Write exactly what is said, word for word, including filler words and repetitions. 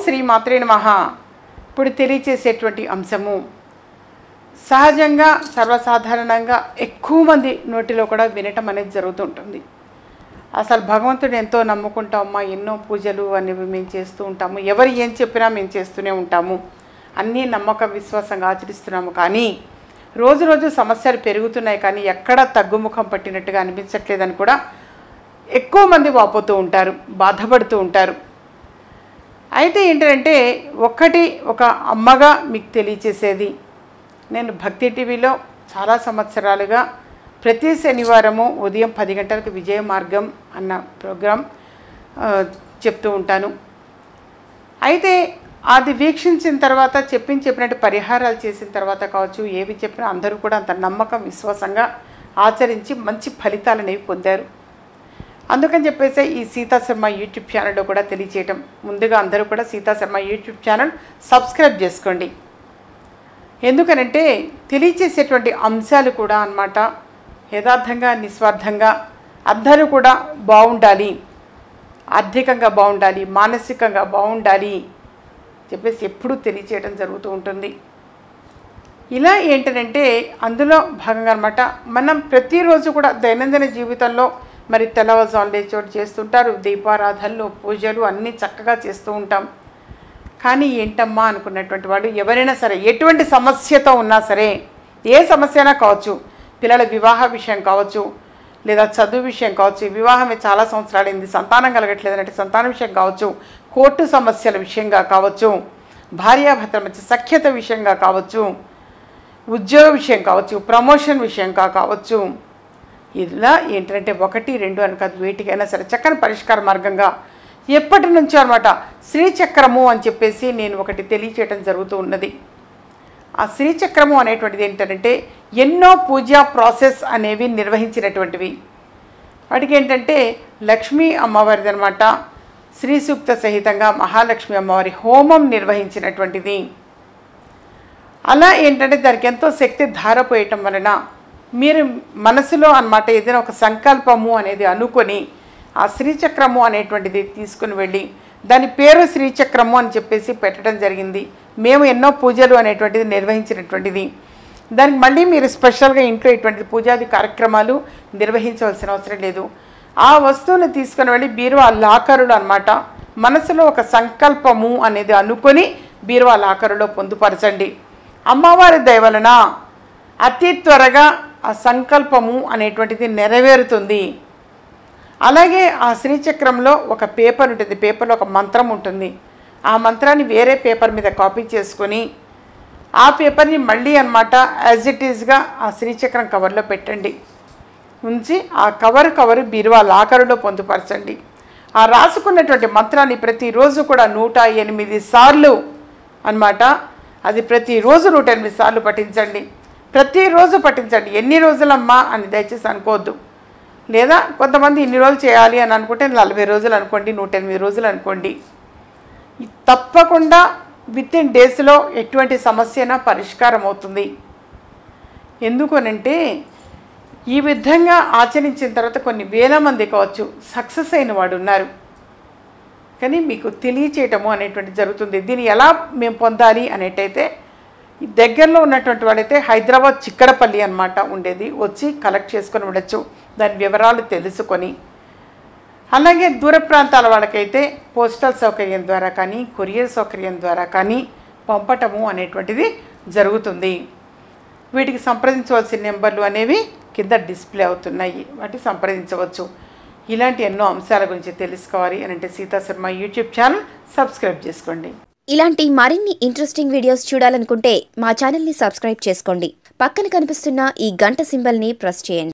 శ్రీ మాత్రే నమః. ఇప్పుడు తెలియచేసేటువంటి అంశము సహజంగా సర్వసాధారణంగా ఎక్కువ మంది నోటిలో కూడా వినటం అనేది జరుగుతుంటుంది. అసలు భగవంతుడు ఎంతో నమ్ముకుంటామమ్మా, ఎన్నో పూజలు అనేవి మేము చేస్తూ ఉంటాము, ఎవరు ఏం చెప్పినా మేము చేస్తూనే ఉంటాము, అన్నీ నమ్మకం విశ్వాసంగా ఆచరిస్తున్నాము. కానీ రోజు రోజు సమస్యలు పెరుగుతున్నాయి, కానీ ఎక్కడ తగ్గుముఖం పట్టినట్టుగా అనిపించట్లేదని కూడా ఎక్కువ మంది వాపోతూ ఉంటారు, బాధపడుతూ ఉంటారు. అయితే ఏంటంటే ఒక్కటి ఒక అమ్మగా మీకు తెలియచేసేది, నేను భక్తి టీవీలో చాలా సంవత్సరాలుగా ప్రతి శనివారము ఉదయం పది గంటలకు విజయ మార్గం అన్న ప్రోగ్రాం చెప్తూ ఉంటాను. అయితే అది వీక్షించిన తర్వాత చెప్పిన చెప్పినట్టు పరిహారాలు చేసిన తర్వాత కావచ్చు, ఏవి చెప్పినా అందరూ కూడా అంత నమ్మకం విశ్వాసంగా ఆచరించి మంచి ఫలితాలు అనేవి పొందారు. అందుకని చెప్పేసి ఈ సీతా శర్మ యూట్యూబ్ ఛానల్లో కూడా తెలియచేయటం, ముందుగా అందరూ కూడా Seetha Sharma YouTube channel subscribe చేసుకోండి. ఎందుకనంటే తెలియచేసేటువంటి అంశాలు కూడా అన్నమాట యథార్థంగా నిస్వార్థంగా అందరూ కూడా బాగుండాలి, ఆర్థికంగా బాగుండాలి, మానసికంగా బాగుండాలి చెప్పేసి ఎప్పుడూ తెలియచేయడం జరుగుతూ ఉంటుంది. ఇలా ఏంటంటే అందులో భాగంగా అన్నమాట మనం ప్రతిరోజు కూడా దైనందిన జీవితంలో మరి తెల్లవారుజామున లేచోటు చేస్తుంటారు, దీపారాధనలు పూజలు అన్నీ చక్కగా చేస్తూ ఉంటాం. కానీ ఏంటమ్మా అనుకున్నటువంటి వాడు ఎవరైనా సరే ఎటువంటి సమస్యతో ఉన్నా సరే, ఏ సమస్య అయినా కావచ్చు, పిల్లల వివాహ విషయం కావచ్చు, లేదా చదువు విషయం కావచ్చు, వివాహమే చాలా సంవత్సరాలైంది సంతానం కలగట్లేదు అంటే సంతానం విషయం కావచ్చు, కోర్టు సమస్యల విషయంగా కావచ్చు, భార్యాభర్తల మధ్య సఖ్యత విషయంగా కావచ్చు, ఉద్యోగ విషయం కావచ్చు, ప్రమోషన్ విషయంగా కావచ్చు, ఇలా ఏంటంటే ఒకటి రెండు అని కాదు, వేటికైనా సరే చక్కని పరిష్కార మార్గంగా ఎప్పటి నుంచో అనమాట శ్రీచక్రము అని చెప్పేసి నేను ఒకటి తెలియచేయటం జరుగుతూ ఉన్నది. ఆ శ్రీచక్రము అనేటువంటిది ఏంటంటే ఎన్నో పూజా ప్రాసెస్ అనేవి నిర్వహించినటువంటివి. వాటికి ఏంటంటే లక్ష్మీ అమ్మవారిది అనమాట, శ్రీ సూక్త సహితంగా మహాలక్ష్మి అమ్మవారి హోమం నిర్వహించినటువంటిది. అలా ఏంటంటే దానికి ఎంతో శక్తి ధారపోయటం వలన మీరు మనసులో అన్నమాట ఏదైనా ఒక సంకల్పము అనేది అనుకొని ఆ శ్రీచక్రము అనేటువంటిది తీసుకుని వెళ్ళి దాని పేరు శ్రీచక్రము అని చెప్పేసి పెట్టడం జరిగింది. మేము ఎన్నో పూజలు అనేటువంటిది నిర్వహించినటువంటిది. దానికి మళ్ళీ మీరు స్పెషల్గా ఇంట్లో ఇటువంటి పూజాది కార్యక్రమాలు నిర్వహించవలసిన అవసరం లేదు. ఆ వస్తువుని తీసుకుని వెళ్ళి బీరువా లాకరులు అన్నమాట మనసులో ఒక సంకల్పము అనేది అనుకొని బీరువా లాకరులో పొందుపరచండి. అమ్మవారి దయ వలన అతి త్వరగా ఆ సంకల్పము అనేటువంటిది నెరవేరుతుంది. అలాగే ఆ శ్రీచక్రంలో ఒక పేపర్ ఉంటుంది, పేపర్లో ఒక మంత్రం ఉంటుంది. ఆ మంత్రాన్ని వేరే పేపర్ మీద కాపీ చేసుకొని ఆ పేపర్ని మళ్ళీ అన్నమాట యాజ్ ఇట్ ఈజ్గా ఆ శ్రీచక్రం కవర్లో పెట్టండి, ఉంచి ఆ కవర్ కవర్ బీరువా లాకరులో పొందుపరచండి. ఆ రాసుకున్నటువంటి మంత్రాన్ని ప్రతిరోజు కూడా నూట ఎనిమిది సార్లు అన్నమాట అది ప్రతిరోజు నూట ఎనిమిది సార్లు పఠించండి. ప్రతిరోజు పఠించండి. ఎన్ని రోజులమ్మా అని దయచేసి అనుకోవద్దు. లేదా కొంతమంది ఇన్ని రోజులు చేయాలి అని అనుకుంటే నలభై రోజులు అనుకోండి, నూట ఎనిమిది రోజులు అనుకోండి. తప్పకుండా విత్ ఇన్ డేస్లో ఎటువంటి సమస్యనా పరిష్కారం అవుతుంది. ఎందుకనంటే ఈ విధంగా ఆచరించిన తర్వాత కొన్ని వేల మంది కావచ్చు సక్సెస్ అయిన వాడు ఉన్నారు. కానీ మీకు తెలియచేయటము అనేటువంటి జరుగుతుంది. దీన్ని ఎలా మేము పొందాలి అనేటైతే దగ్గరలో ఉన్నటువంటి వాడైతే హైదరాబాద్ చిక్కడపల్లి అన్నమాట ఉండేది, వచ్చి కలెక్ట్ చేసుకొని ఉండొచ్చు, దాని వివరాలు తెలుసుకొని. అలాగే దూర ప్రాంతాల వాళ్ళకైతే పోస్టల్ సౌకర్యం ద్వారా కానీ కొరియర్ సౌకర్యం ద్వారా కానీ పంపటము అనేటువంటిది జరుగుతుంది. వీటికి సంప్రదించవలసిన నెంబర్లు అనేవి కింద డిస్ప్లే అవుతున్నాయి, వాటిని సంప్రదించవచ్చు. ఇలాంటి ఎన్నో అంశాల గురించి తెలుసుకోవాలి అని అంటే Sita Sharma YouTube channel subscribe చేసుకోండి. ఇలాంటి మరిన్ని ఇంట్రెస్టింగ్ వీడియోస్ చూడాలనుకుంటే మా ఛానల్ని సబ్స్క్రైబ్ చేసుకోండి. పక్కన కనిపిస్తున్న ఈ గంట సింబల్ని ప్రెస్ చేయండి.